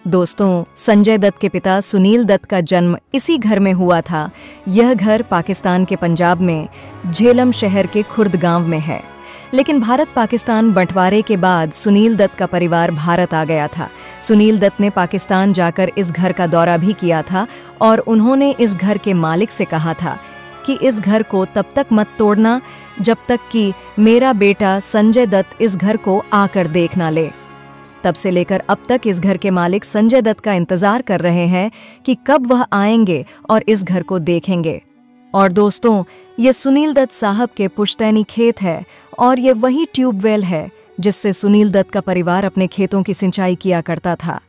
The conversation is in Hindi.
दोस्तों, संजय दत्त के पिता सुनील दत्त का जन्म इसी घर में हुआ था। यह घर पाकिस्तान के पंजाब में झेलम शहर के खुर्द गांव में है। लेकिन भारत पाकिस्तान बंटवारे के बाद सुनील दत्त का परिवार भारत आ गया था। सुनील दत्त ने पाकिस्तान जाकर इस घर का दौरा भी किया था और उन्होंने इस घर के मालिक से कहा था कि इस घर को तब तक मत तोड़ना जब तक कि मेरा बेटा संजय दत्त इस घर को आकर देख ना ले। तब से लेकर अब तक इस घर के मालिक संजय दत्त का इंतजार कर रहे हैं कि कब वह आएंगे और इस घर को देखेंगे। और दोस्तों, ये सुनील दत्त साहब के पुश्तैनी खेत है और ये वही ट्यूबवेल है जिससे सुनील दत्त का परिवार अपने खेतों की सिंचाई किया करता था।